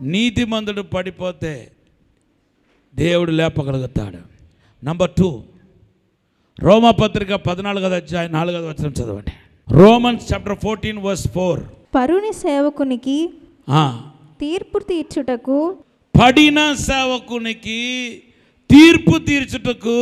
నీతిమంతుడు పడిపోతే దేవుడు లేపగలుగుతాడు. నంబర్ 2, రోమాపత్రిక 14వ అధ్యాయం 4వ వచనం చదవండి. Romans chapter 14 verse 4. పరుని సేవకునికి తీర్పు తీర్చుటకు, పడిన సేవకునికి తీర్పు తీర్చుటకు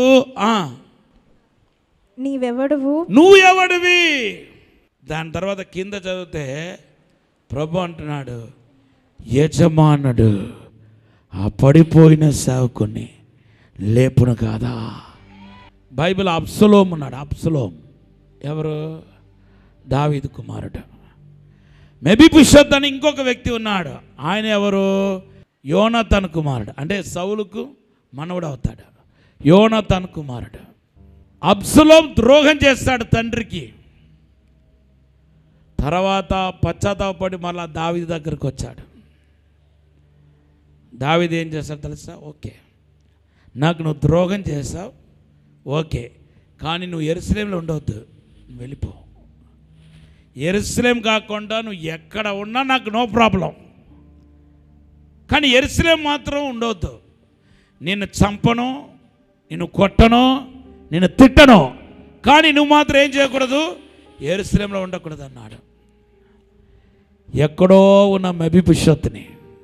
నువ్వు ఎవడివి. దాని తర్వాత కింద చదివితే ప్రభు అంటున్నాడు, యజమానుడు ఆ పడిపోయిన సేవకుని లేపును కాదా. బైబిల్ అబ్సలోం ఉన్నాడు. అబ్సలోం ఎవరు? దావీదు కుమారుడు. మెఫీబోషెత్ అని ఇంకొక వ్యక్తి ఉన్నాడు. ఆయన ఎవరు? యోనాతాను కుమారుడు. అంటే సౌలుకు మనవడు అవుతాడు. యోనాతాను కుమారుడు. అబ్సలోం ద్రోహం చేస్తాడు తండ్రికి. తర్వాత పశ్చాత్తాపడి మళ్ళా దావీదు దగ్గరికి వచ్చాడు. దావీదు ఏం చేస్తాడు తెలుసా? ఓకే, నాకు నువ్వు ద్రోహం చేసావు, ఓకే, కానీ నువ్వు యెరూషలేములో ఉండవద్దు, నువ్వు వెళ్ళిపో. యెరూషలేం కాకుండా నువ్వు ఎక్కడ ఉన్నా నాకు నో ప్రాబ్లం, కానీ యెరూషలేం మాత్రం ఉండవద్దు. నిన్ను చంపను, నిన్ను కొట్టను, నిన్ను తిట్టను, కానీ నువ్వు మాత్రం ఏం చేయకూడదు, యెరూషలేంలో ఉండకూడదు అన్నాడు. ఎక్కడో ఉన్న మెఫీబోషెతుని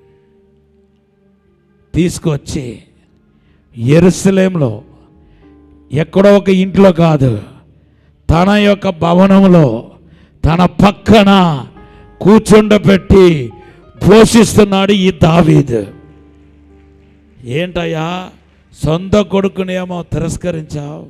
తీసుకొచ్చి యెరూషలేంలో ఎక్కడో ఒక ఇంట్లో కాదు, తన యొక్క భవనంలో తన పక్కన కూర్చుండబెట్టి పోషిస్తున్నాడు ఈ దావీదు. ఏంటయ్యా, సొంత కొడుకునేమో తిరస్కరించావు,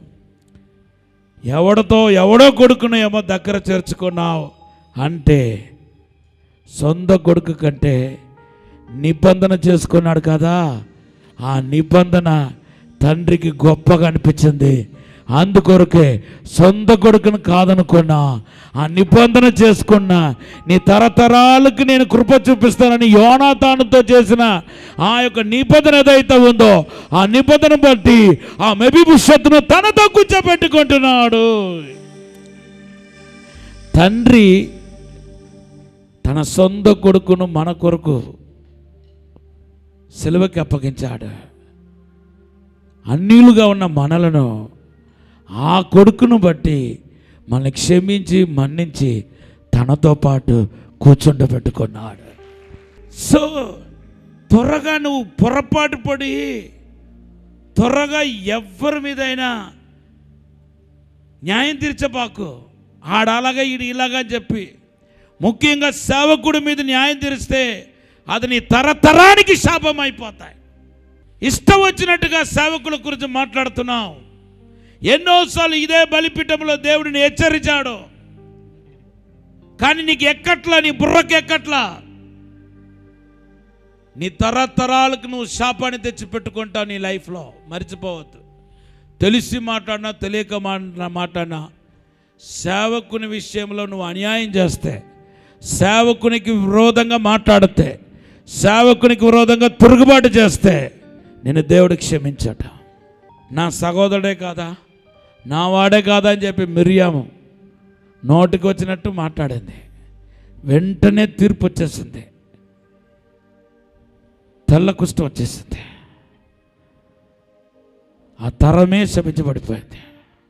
ఎవడో కొడుకునేమో దగ్గర చేర్చుకున్నావు అంటే, సొంత కొడుకు కంటే నిబంధన చేసుకున్నాడు కదా, ఆ నిబంధన తండ్రికి గొప్పగా అనిపించింది. అందుకొరకే సొంత కొడుకును కాదనుకున్నా, ఆ నిబంధన చేసుకున్నా, నీ తరతరాలకు నేను కృప చూపిస్తానని యోనాతానుతో చేసిన ఆ యొక్క నిబంధన ఏదైతే ఉందో ఆ నిబంధన బట్టి ఆ మెఫీబోషెతును తనతో కూర్చోబెట్టుకుంటున్నాడు. తండ్రి తన సొంత కొడుకును మన కొరకు సిలువకి అప్పగించాడు. అన్యులుగా ఉన్న మనలను ఆ కొడుకును బట్టి మనల్ని క్షమించి మన్నించి తనతో పాటు కూర్చుండబెట్టుకున్నాడు. సో త్వరగా నువ్వు పొరపాటు పడి త్వరగా ఎవరి మీదైనా న్యాయం తీర్చబాకు. ఆడలాగా ఈడు ఇలాగా చెప్పి, ముఖ్యంగా సేవకుడి మీద న్యాయం తీరిస్తే అది నీ తరతరానికి శాపం అయిపోతాయి. ఇష్టం వచ్చినట్టుగా సేవకుల గురించి మాట్లాడుతున్నావు. ఎన్నోసార్లు ఇదే బలిపీఠంలో దేవుడిని హెచ్చరించాడు, కానీ నీకు ఎక్కట్లా, నీ బుర్రకి ఎక్కట్లా. నీ తరతరాలకు నువ్వు శాపాన్ని తెచ్చిపెట్టుకుంటావు నీ లైఫ్లో. మర్చిపోవద్దు. తెలిసి మాట్లాడినా తెలియక మాట్లాడినా సేవకుని విషయంలో నువ్వు అన్యాయం చేస్తే, సేవకునికి విరోధంగా మాట్లాడితే, సేవకునికి విరోధంగా తిరుగుబాటు చేస్తే నేను దేవుడు క్షమించట. నా సహోదరుడే కాదా, నా వాడే కాదా అని చెప్పి మిర్యాము నోటికి వచ్చినట్టు మాట్లాడింది. వెంటనే తీర్పు వచ్చేసింది, తెల్ల కుష్ఠం వచ్చేసింది. ఆ తరమే శపించబడిపోయింది.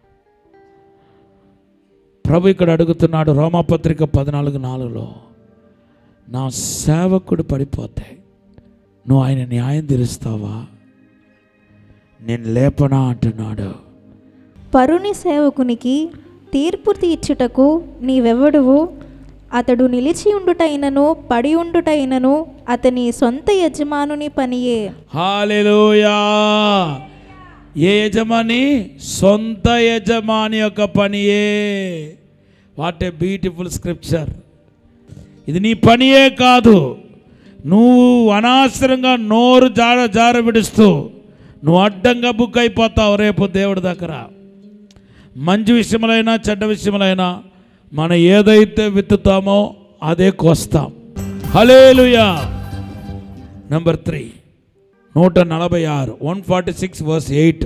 ప్రభు ఇక్కడ అడుగుతున్నాడు రోమాపత్రిక 14:4, నా సేవకుడు పడిపోతే నువ్వు ఆయన న్యాయం తీరుస్తావా, నేను లేపనా అంటున్నాడు. పరుని సేవకునికి తీర్పు తీర్చుటకు నీవెవడువు, అతడు నిలిచి ఉండుటైనను పడి ఉండుటైనను అతని సొంత యజమానుని పనియే. హల్లెలూయా. ఏ యజమాని? సొంత యజమాని యొక్క పనియే. What a beautiful scripture. ఇది నీ పనియే కాదు, నువ్వు అనవసరంగా నోరు జార విడుస్తూ నువ్వు అడ్డంగా బుక్ అయిపోతావు రేపు దేవుడి దగ్గర. మంచి విషయములైనా చెడ్డ విషయములైనా మనం ఏదైతే విత్తుతామో అదే కోస్తాం. హల్లెలూయా. Number 3, 146, 146 verse 8.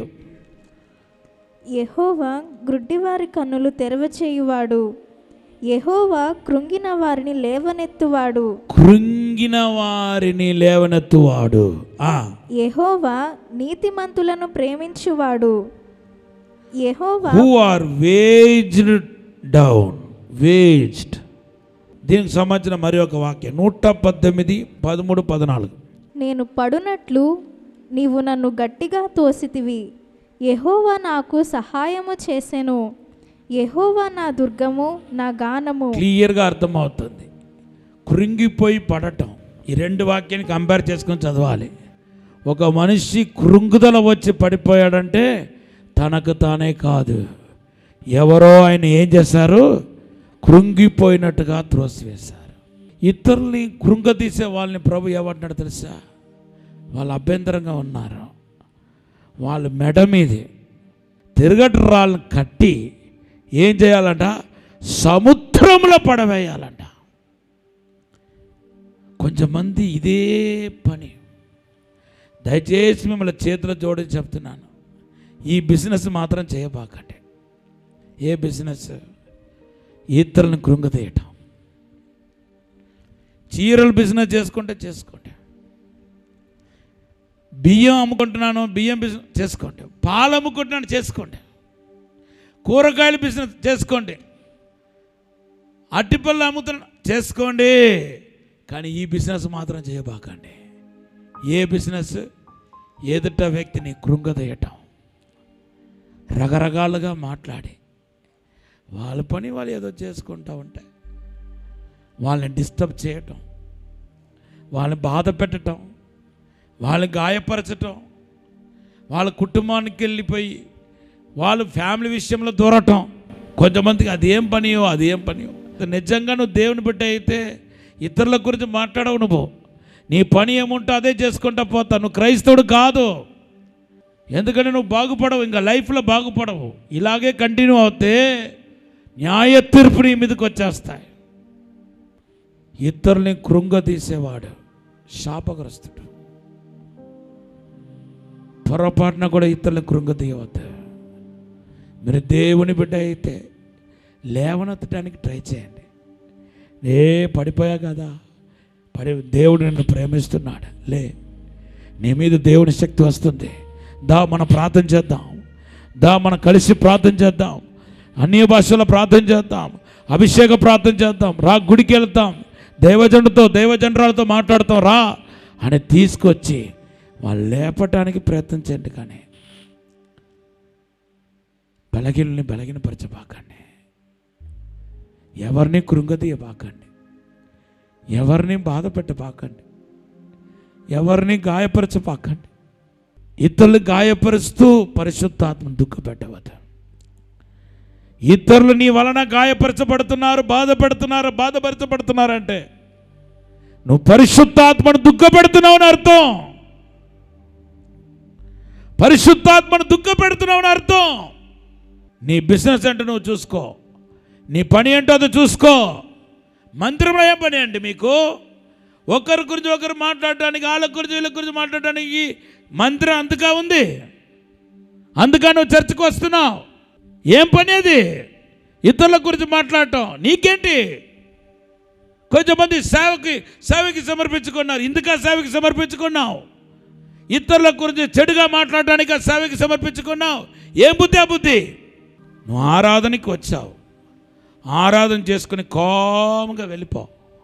యెహోవా గ్రుడ్డివారి కన్నులు తెరవచేయువాడు, యెహోవా కృంగిన వారిని లేవనెత్తువాడు. కృంగి కృంగిన వారిని లేవనెత్తువాడు. యెహోవా నీతిమంతులను ప్రేమించువాడు. యెహోవా who are weighed down, weighed. దీనికి సంబంధించిన మరి ఒక వాక్యం 118, 13, 14. నేను పడునట్లు నీవు నన్ను గట్టిగా తోసితివి. యెహోవా నాకు సహాయము చేసెను. యెహోవా నా దుర్గము, నా గానము. క్లియర్గా అర్థమవుతుంది. కృంగిపోయి పడటం, ఈ రెండు వాక్యాన్ని కంపేర్ చేసుకొని చదవాలి. ఒక మనిషి కృంగుదల వచ్చి పడిపోయాడంటే తనకు తానే కాదు, ఎవరో ఆయన ఏం చేశారు, కృంగిపోయినట్టుగా త్రోసివేశారు. ఇతరుల్ని కృంగతీసే వాళ్ళని ప్రభు ఏమంటున్నాడు తెలుసా? వాళ్ళు అభ్యంతరంగా ఉన్నారు, వాళ్ళ మెడ మీది తిరగటి రాళ్ళని కట్టి ఏం చేయాలంట, సముద్రంలో పడవేయాలంట. కొంచెంమంది ఇదే పని. దయచేసి మిమ్మల్ని చేతులు జోడించి చెప్తున్నాను, ఈ బిజినెస్ మాత్రం చేయబాకండి. ఏ బిజినెస్? ఇతరులను కృంగతీయటం. చీరలు బిజినెస్ చేసుకుంటే చేసుకోండి, బియ్యం అమ్ముకుంటున్నాను బియ్యం బిజినెస్ చేసుకోండి, పాలు అమ్ముకుంటున్నాను చేసుకోండి, కూరగాయల బిజినెస్ చేసుకోండి, అట్టిపళ్ళు అమ్ముతున్నా చేసుకోండి. కానీ ఈ బిజినెస్ మాత్రం చేయబాకండి. ఏ బిజినెస్? ఎదుట వ్యక్తిని కృంగతీయటం, రకరకాలుగా మాట్లాడి వాళ్ళ పని వాళ్ళు ఏదో చేసుకుంటూ ఉంటాయి, వాళ్ళని డిస్టర్బ్ చేయటం, వాళ్ళని బాధ పెట్టడం, వాళ్ళని గాయపరచటం, వాళ్ళ కుటుంబానికి వెళ్ళిపోయి వాళ్ళ ఫ్యామిలీ విషయంలో దూరటం. కొంతమందికి అదేం పనియో. నిజంగా నువ్వు దేవుని బిడ్డ అయితే ఇతరుల గురించి మాట్లాడవు. నువ్వు నీ పని ఏముంటో అదే చేసుకుంటా పోతావు. నువ్వు క్రైస్తవుడు కాదు. ఎందుకంటే నువ్వు బాగుపడవు, ఇంకా లైఫ్లో బాగుపడవు. ఇలాగే కంటిన్యూ అవుతే న్యాయ తీర్పు నీ మీదకి వచ్చేస్తాయి. ఇతరుల్ని కృంగతీసేవాడు శాపగ్రస్తుడు. పొరపాటున కూడా ఇతరులను కృంగతీయవద్దు. మీరు దేవుని బిడ్డ అయితే లేవనెత్తడానికి ట్రై చేయండి. పడిపోయా కదా, దేవుడు నిన్ను ప్రేమిస్తున్నాడు, నీ మీద దేవుని శక్తి వస్తుంది. మనం ప్రార్థన చేద్దాం, మనం కలిసి ప్రార్థన చేద్దాం, అన్య భాషలో ప్రార్థన చేద్దాం, అభిషేక ప్రార్థన చేద్దాం, గుడికి వెళ్తాం, దైవజనురాలతో మాట్లాడతాం అని తీసుకొచ్చి వాళ్ళు లేపటానికి ప్రయత్నించండి. కానీ బలహీనపరచబాకండి, ఎవరిని కృంగతీయబాకండి, ఎవరిని బాధ పెట్టబాకండి, ఎవరిని గాయపరచబాకండి. ఇతరులు గాయపరుస్తూ పరిశుద్ధాత్మను దుఃఖపెట్టవద్దు. ఇతరులు నీ వలన గాయపరచబడుతున్నారు, బాధపరచబడుతున్నారంటే నువ్వు పరిశుద్ధాత్మను దుఃఖపెడుతున్నావు అని అర్థం. పరిశుద్ధాత్మను దుఃఖపెడుతున్నావు అని అర్థం. నీ బిజినెస్ అంటే నువ్వు చూసుకో, నీ పని ఏంటో అది చూసుకో. మందిరంలో ఏం పని అండి మీకు? ఒకరి గురించి ఒకరు మాట్లాడటానికి, వాళ్ళ గురించి వీళ్ళ గురించి మాట్లాడటానికి మందిరం అందుకా ఉంది. అందుకా నువ్వు చర్చకు వస్తున్నావు. ఏం పని అది? ఇతరుల గురించి మాట్లాడటం. నీకేంటి? కొంచెంమంది సేవకి సమర్పించుకున్నారు. ఇందుకా సేవకి సమర్పించుకున్నావు? ఇతరుల గురించి చెడుగా మాట్లాడటానికి ఆ సేవకి సమర్పించుకున్నావు. ఏం బుద్ధి ఆ బుద్ధి? నువ్వు ఆరాధనకి వచ్చావు, ఆరాధన చేసుకుని కామ్గా వెళ్ళిపో.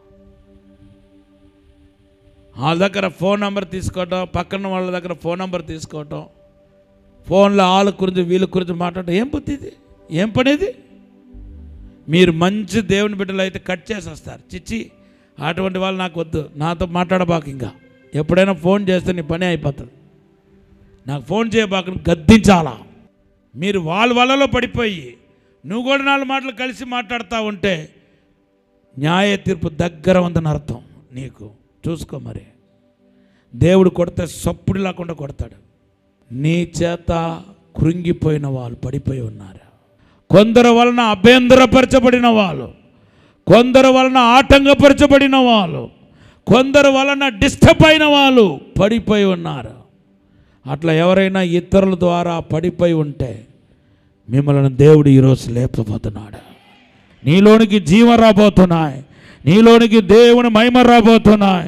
వాళ్ళ దగ్గర ఫోన్ నెంబర్ తీసుకోవటం, పక్కన వాళ్ళ దగ్గర ఫోన్ నెంబర్ తీసుకోవటం, ఫోన్లో వాళ్ళ గురించి వీళ్ళ గురించి మాట్లాడటం. ఏం బుద్ధి ఇది? ఏం పని ఇది? మీరు మంచి దేవుని బిడ్డలు అయితే కట్ చేసి వస్తారు. చిచ్చి, అటువంటి వాళ్ళు నాకు వద్దు, నాతో మాట్లాడబాకు. ఇంకా ఎప్పుడైనా ఫోన్ చేస్తే నీ పని అయిపోతుంది. నాకు ఫోన్ చేయబాకు, గద్దించాలా. మీరు వాళ్ళలో పడిపోయి నువ్వు కూడా 4 మాటలు కలిసి మాట్లాడుతూ ఉంటే న్యాయ తీర్పు దగ్గర ఉందని అర్థం. నీకు చూసుకో. మరి దేవుడు కొడితే సప్పుడు లేకుండా కొడతాడు. నీ చేత కృంగిపోయిన వాళ్ళు పడిపోయి ఉన్నారు. కొందరు వలన అభ్యంతరపరచబడిన వాళ్ళు, కొందరు వలన ఆటంకపరచబడిన వాళ్ళు, కొందరు వలన డిస్టర్బ్ అయిన వాళ్ళు పడిపోయి ఉన్నారు. అట్లా ఎవరైనా ఇతరుల ద్వారా పడిపోయి ఉంటే మిమ్మల్ని దేవుడు ఈరోజు లేపబోతున్నాడు. నీలోనికి జీవం రాబోతున్నాయి, నీలోనికి దేవుని మహిమ రాబోతున్నాయి,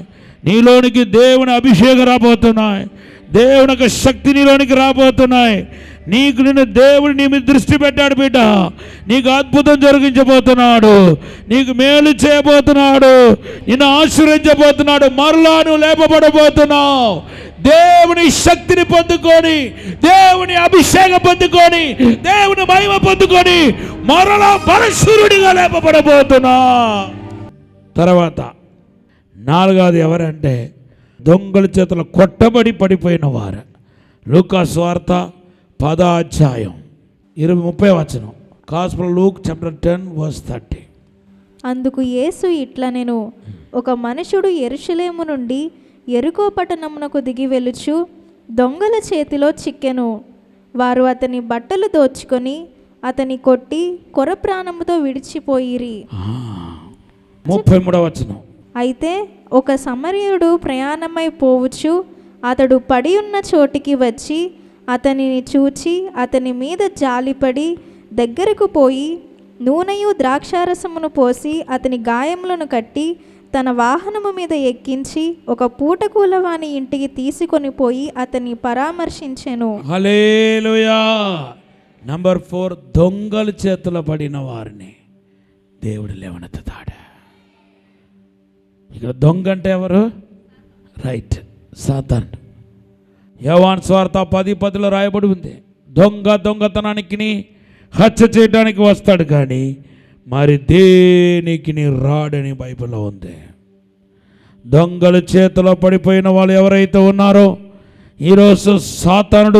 నీలోనికి దేవుని అభిషేకం రాబోతున్నాయి. దేవుని యొక్క శక్తి నీలోనికి రాబోతున్నాయి. నిన్ను దేవుడు నీ మీద దృష్టి పెట్టాడు బిడ్డ. నీకు అద్భుతం జరిగించబోతున్నాడు. నీకు మేలు చేయబోతున్నాడు. నిన్ను ఆశీర్వదించబోతున్నాడు. మరలా నువ్వు లేపబడబోతున్నావు. దేవుని శక్తిని పొందుకొని, దేవుని అభిషేకం పొందుకొని, దేవుని మహిమ పొందుకొని మరలా బలశూరుడిగా లేపబడబోతున్నా. తర్వాత నాలుగవది ఎవరంటే దొంగల చేతులు కొట్టబడి పడిపోయిన వారు. లూకా సువార్త 10వ అధ్యాయం 30వ వచనం. Gospel Luke chapter 10:30. అందుకు యేసు ఇట్లనెను, ఒక మనుషుడు యెరూషలేము నుండి యెరికో పట్టణమునకు దిగి వెళ్ళుచు దొంగల చేతిలో చిక్కెను. వారు అతని బట్టలు దోచుకొని అతని కొట్టి కొర ప్రాణముతో విడిచిపోయిరి. 33వ వచనం. అయితే ఒక సమరయుడు ప్రయాణమై పోవచ్చు అతడు పడి ఉన్న చోటికి వచ్చి అతనిని చూచి అతని మీద జాలిపడి దగ్గరకు పోయి నూనెయు ద్రాక్షారసమును పోసి అతని గాయములను కట్టి తన వాహనము మీద ఎక్కించి ఒక పూటకూలవాని ఇంటికి తీసుకొని పోయి అతన్ని పరామర్శించెను. హల్లెలూయా. నంబర్ 4, దొంగల చేతిలో పడిన వారిని దేవుడు లేవనెత్తుతాడు. ఇక్కడ దొంగ అంటే ఎవరు? Right, Satan. యోహాను సువార్త 10:10లో రాయబడి ఉంది, దొంగతనానికి హత్య చేయడానికి వస్తాడు కానీ మరి దేనికి రాడని బైబిల్లో ఉంది. దొంగల చేతిలో పడిపోయిన వాళ్ళు ఎవరైతే ఉన్నారో ఈరోజు సాతాను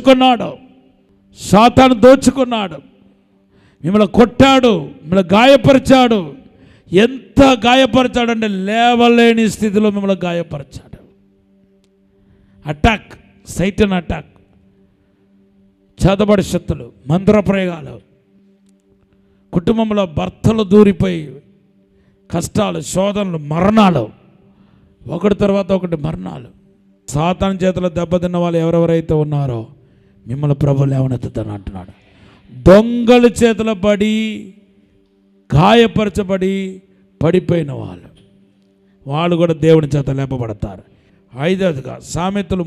దోచుకున్నాడు. మిమ్మల్ని కొట్టాడు, మిమ్మల్ని గాయపరిచాడు. ఎంత గాయపరిచాడంటే లేవలేని స్థితిలో మిమ్మల్ని గాయపరిచాడు. అటాక్, సైటన్ అటాక్, చేతబడి శక్తులు, మంత్రప్రయోగాలు, కుటుంబంలో భర్తలు దూరిపోయి కష్టాలు, శోధనలు, మరణాలు, ఒకటి తర్వాత ఒకటి మరణాలు. సాతాను చేతిలో దెబ్బతిన్న వాళ్ళు ఎవరెవరైతే ఉన్నారో మిమ్మల్ని ప్రభు లేవనెత్తుతాను అంటున్నాడు. దొంగల చేతిలో పడి గాయపరచబడి పడిపోయిన వాళ్ళు కూడా దేవుని చేత లేపబడతారు. 5వదిగా సామెతలు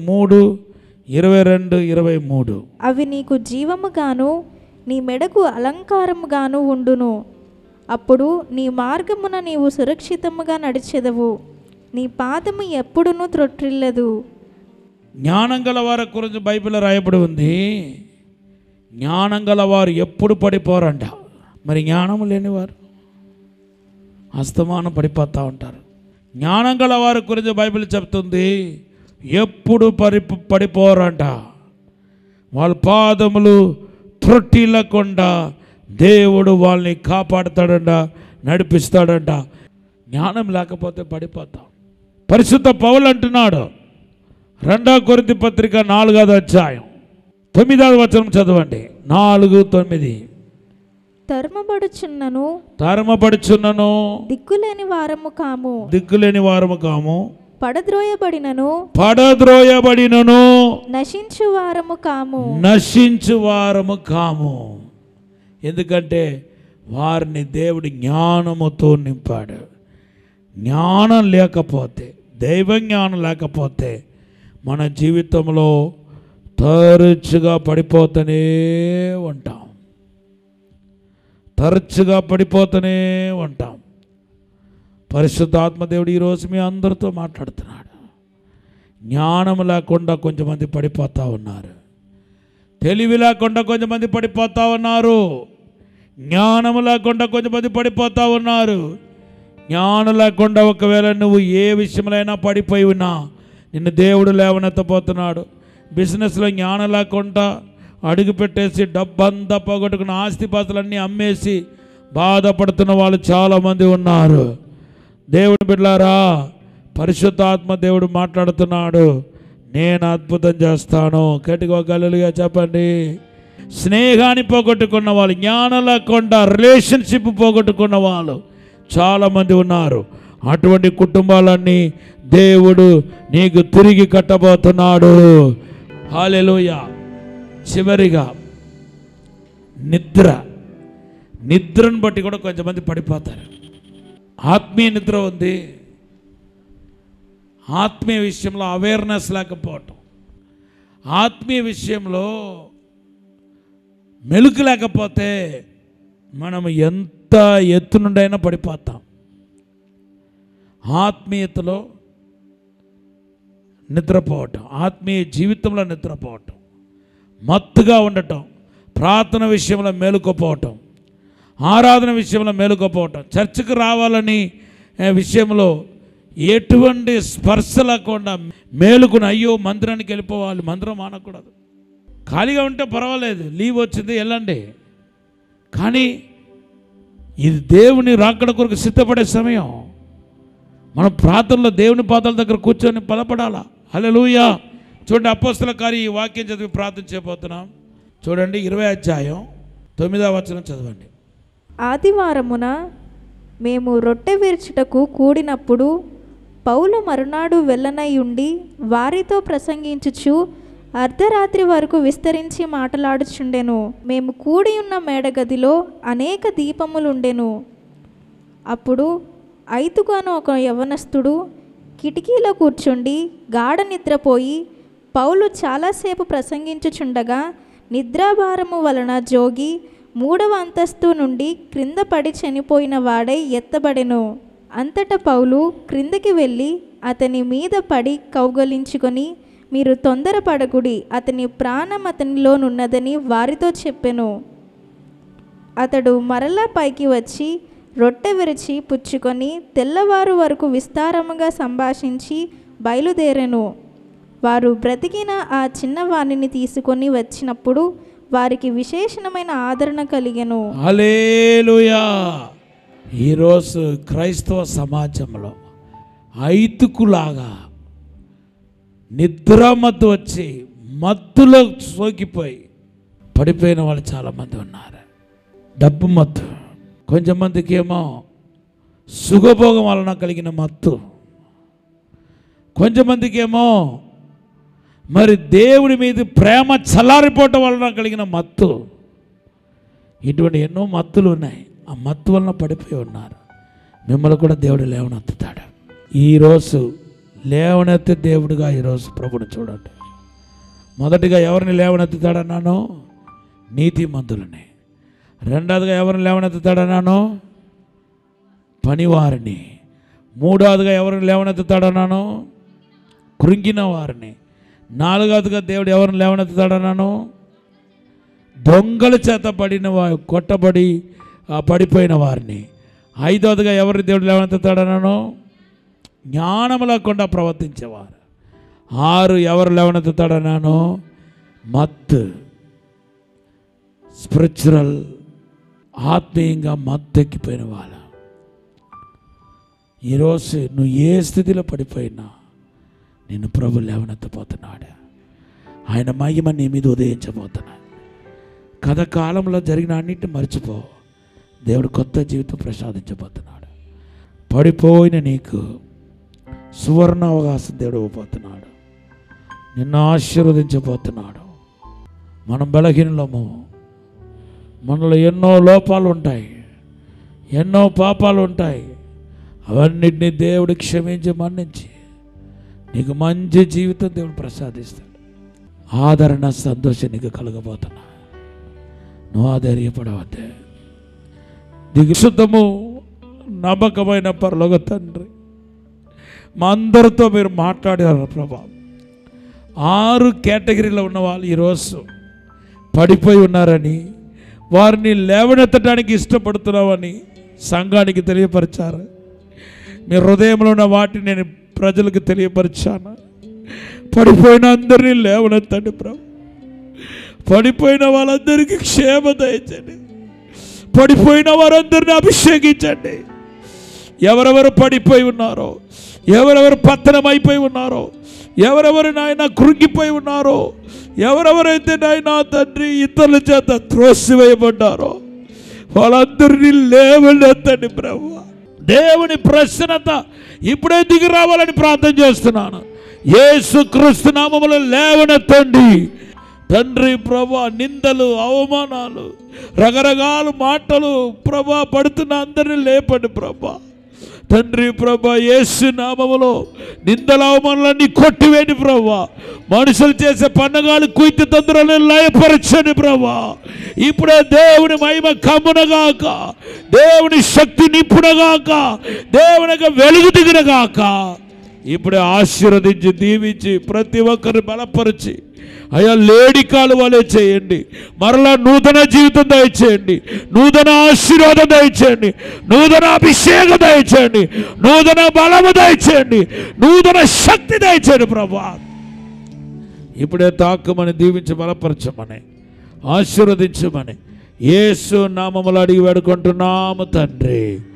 3:22-23. అవి నీకు జీవముగాను నీ మెడకు అలంకారముగాను ఉండును. అప్పుడు నీ మార్గమున నీవు సురక్షితముగా నడిచెదవు. నీ పాదము ఎప్పుడునూ త్రొట్టిల్లదు. జ్ఞానం గల వారి గురించి బైబిల్లో రాయబడి ఉంది. జ్ఞానం గల వారు ఎప్పుడు పడిపోరంట. మరి జ్ఞానం లేనివారు అస్తమానం పడిపోతూ ఉంటారు. జ్ఞానం గల వారి గురించి బైబిల్ చెప్తుంది ఎప్పుడు పడిపోరంట. వాళ్ళ పాదములు త్రొట్టిల్లకుండా దేవుడు వాళ్ళని కాపాడుతాడంట, నడిపిస్తాడంట. జ్ఞానం లేకపోతే పడిపోతాం. పరిశుద్ధ పౌలు అంటున్నాడు, 2 కొరింథీ పత్రిక 4వ అధ్యాయం 9వ వచనం చదవండి. 4:9. తరుమబడుచున్నను దిక్కులేని వారము కాము, పడద్రోయబడినను నశించు వారము కాము. ఎందుకంటే వారిని దేవుడి జ్ఞానముతో నింపాడు. జ్ఞానం లేకపోతే, దైవ జ్ఞానం లేకపోతే మన జీవితంలో తరచుగా పడిపోతూనే ఉంటాం. పరిశుద్ధ ఆత్మదేవుడు ఈరోజు మీ అందరితో మాట్లాడుతున్నాడు. జ్ఞానం లేకుండా కొంతమంది పడిపోతూ ఉన్నారు. తెలివి లేకుండా కొంతమంది పడిపోతూ ఉన్నారు. జ్ఞానం లేకుండా కొంతమంది పడిపోతూ ఉన్నారు. జ్ఞానం లేకుండా ఒకవేళ నువ్వు ఏ విషయంలో పడిపోయి ఉన్నా నిన్ను దేవుడు లేవనెత్తబోతున్నాడు. బిజినెస్లో జ్ఞానం లేకుండా అడుగు పెట్టేసి డబ్బంతా పోగొట్టుకున్న ఆస్తిపాస్తులన్నీ అమ్మేసి బాధపడుతున్న వాళ్ళు చాలామంది ఉన్నారు. దేవుని బిడ్డలారా, పరిశుద్ధాత్మ దేవుడు మాట్లాడుతున్నాడు, నేను అద్భుతం చేస్తాను. గట్టిగా హల్లెలూయా చెప్పండి. స్నేహాన్ని పోగొట్టుకున్న వాళ్ళు, జ్ఞానం లేకుండా రిలేషన్షిప్ పోగొట్టుకున్న వాళ్ళు చాలామంది ఉన్నారు. అటువంటి కుటుంబాలన్నీ దేవుడు నీకు తిరిగి కట్టబోతున్నాడు. హల్లెలూయా. చివరిగా నిద్రను బట్టి కూడా కొంతమంది పడిపోతారు. ఆత్మీయ నిద్ర ఉంది, ఆత్మీయ విషయంలో అవేర్నెస్ లేకపోవటం, ఆత్మీయ విషయంలో మెలుకు లేకపోతే మనం ఎంత ఎత్తు నుండైనా పడిపోతాం. ఆత్మీయతలో నిద్రపోవటం, ఆత్మీయ జీవితంలో నిద్రపోవటం, మత్తుగా ఉండటం, ప్రార్థన విషయంలో మేలుకోపోవటం, ఆరాధన విషయంలో మేలుకోపోవటం, చర్చకు రావాలని విషయంలో ఎటువంటి స్పర్శ లేకుండా మేలుకుని అయ్యో మందిరానికి వెళ్ళిపోవాలి, మందిరం మానకూడదు. ఖాళీగా ఉంటే పర్వాలేదు, లీవ్ వచ్చింది వెళ్ళండి. కానీ ఇది దేవుని రాకడ కొరకు సిద్ధపడే సమయం. మనం ప్రార్థనలో దేవుని పాదాల దగ్గర కూర్చొని బలపడాలా. హల్లెలూయా. చూడండి, అపోస్తల కార్యం ఈ వాక్యం చదివి ప్రార్థన చేయబోతున్నాం. చూడండి 20వ అధ్యాయం 9వ వచనం చదవండి. ఆదివారమున మేము రొట్టె విరుచుటకు కూడినప్పుడు పౌలు మరునాడు వెళ్ళనై ఉండి వారితో ప్రసంగించుచు అర్ధరాత్రి వరకు విస్తరించి మాట్లాడుచుండెను. మేము కూడి ఉన్న మేడగదిలో అనేక దీపములుండెను. అప్పుడు ఐతుకు అను ఒక యవనస్తుడు కిటికీలో కూర్చుండి గాఢ నిద్రపోయి పౌలు చాలాసేపు ప్రసంగించుచుండగా నిద్రాభారము వలన జోగి 3వ అంతస్తు నుండి క్రింద పడి చనిపోయిన వాడై ఎత్తబడెను. అంతటా పౌలు క్రిందకి వెళ్ళి అతని మీద పడి కౌగలించుకొని, మీరు తొందరపడకుడి, అతని ప్రాణం అతనిలోనున్నదని వారితో చెప్పెను. అతడు మరలా పైకి వచ్చి రొట్టె విరిచి పుచ్చుకొని తెల్లవారు వరకు విస్తారముగా సంభాషించి బయలుదేరెను. వారు బ్రతికిన ఆ చిన్నవాణిని తీసుకొని వచ్చినప్పుడు వారికి విశేషమైన ఆదరణ కలిగెను. హల్లెలూయా. ఈరోజు క్రైస్తవ సమాజంలో ఐతుకులాగా నిద్రమత్తు వచ్చి మత్తులో సోకిపోయి పడిపోయిన వాళ్ళు చాలామంది ఉన్నారు. డబ్బు మత్తు, కొంచెంమందికి ఏమో సుఖభోగం వలన కలిగిన మత్తు, కొంచెంమందికి ఏమో మరి దేవుడి మీద ప్రేమ చల్లారిపోవటం వలన కలిగిన మత్తు. ఇటువంటి ఎన్నో మత్తులు ఉన్నాయి. ఆ మత్తు వలన పడిపోయి ఉన్నారు. మిమ్మల్ని కూడా దేవుడు లేవనెత్తుతాడు. ఈరోజు లేవనెత్తే దేవుడుగా ఈరోజు ప్రభుని చూడండి. మొదటిగా ఎవరిని లేవనెత్తుతాడన్నాను? నీతిమంతులని. రెండవదిగా ఎవరిని లేవనెత్తుతాడన్నాను? పనివారిని. మూడవదిగా ఎవరిని లేవనెత్తుతాడన్నాను? కృంగిన వారిని. నాలుగవదిగా దేవుడు ఎవరిని లేవనెత్తుతాడన్నాను? దొంగల చేత కొట్టబడి పడిపోయిన వారిని. ఐదవదిగా ఎవరిని దేవుడు లేవనెత్తుతాడన్నాను? జ్ఞానం లేకుండా ప్రవర్తించేవారు. 6 ఎవరు లేవనెత్తుతాడన్నాను? మత్తు, స్పిరిచువల్, ఆత్మీయంగా మత్తెక్కిపోయిన వాళ్ళు. ఈరోజు నువ్వు ఏ స్థితిలో పడిపోయినా నిన్ను ప్రభు లేవనెత్తపోతున్నాడు. ఆయన మహిమ నీ మీద ఉదయించబోతున్నాడు. కథకాలంలో జరిగిన అన్నింటిని మర్చిపో. దేవుడు కొత్త జీవితం ప్రసాదించబోతున్నాడు. పడిపోయిన నీకు సువర్ణ అవకాశం దేవుడు ఇవ్వబోతున్నాడు. నిన్ను ఆశీర్వదించబోతున్నాడు. మనం బలహీనలము, మనలో ఎన్నో లోపాలు ఉంటాయి, ఎన్నో పాపాలు ఉంటాయి. అవన్నిటినీ దేవుడు క్షమించి మన్నించి నీకు మంచి జీవితం దేవుడు ప్రసాదిస్తాడు. ఆదరణ, సంతోషం నీకు కలగబోతున్నా. నువ్వు ఆధైర్యపడవద్దే. దిగుశుద్ధము నమ్మకమైన పరలోక తండ్రి, మా అందరితో మీరు మాట్లాడారు ప్రభా. 6 కేటగిరీలో ఉన్న వాళ్ళు ఈరోజు పడిపోయి ఉన్నారని, వారిని లేవనెత్తడానికి ఇష్టపడుతున్నామని సంఘానికి తెలియపరిచారు. మీ హృదయంలో ఉన్న వాటిని నేను ప్రజలకు తెలియపరిచాను. పడిపోయిన అందరినీ లేవనెత్తండి ప్రభు. పడిపోయిన వాళ్ళందరికీ క్షేమ దయచండి. పడిపోయిన వారందరినీ అభిషేకించండి. ఎవరెవరు పడిపోయి ఉన్నారో, ఎవరెవరు పతనమైపోయి ఉన్నారో, ఎవరెవరు నాయన కృంగిపోయి ఉన్నారో, ఎవరెవరైతే నాయన తండ్రి ఇతరుల చేత త్రోసివేయబడ్డారో వాళ్ళందరినీ లేవనెత్తండి ప్రభు. దేవుని ప్రసన్నత ఇప్పుడే దిగి రావాలని ప్రార్థన చేస్తున్నాను. యేసుక్రీస్తు నామములో లేవనెత్తండి తండ్రి ప్రభా. నిందలు, అవమానాలు, రకరకాల మాటలు ప్రభా పడుతున్న అందరినీ లేపండి ప్రభా. తండ్రి ప్రభా, యేసు నామములో నిందల అవమానాలన్నీ కొట్టివేయండి ప్రభా. మనుషులు చేసే పండగలు కుయితి తంత్రాలను లయపరచండి ప్రభా. ఇప్పుడే దేవుని మహిమ కమ్మునగాక, దేవుని శక్తి నింపునగాక, దేవునిగా వెలుగు దిగునగాక. ఇప్పుడే ఆశీర్వదించి దీవించి ప్రతి ఒక్కరిని బలపరిచి అయ్యా లేడి కాలు వలె చేయండి. మరలా నూతన జీవితం దయచేయండి, నూతన ఆశీర్వాదం దయచేయండి, నూతన అభిషేకం దయచేయండి, నూతన బలము దయచేయండి, నూతన శక్తి దయచేయండి ప్రభా. ఇప్పుడే తాకమని దీవించి బలపరచమని ఆశీర్వదించమని యేసు నామములో అడిగి వేడుకుంటున్నాము తండ్రి.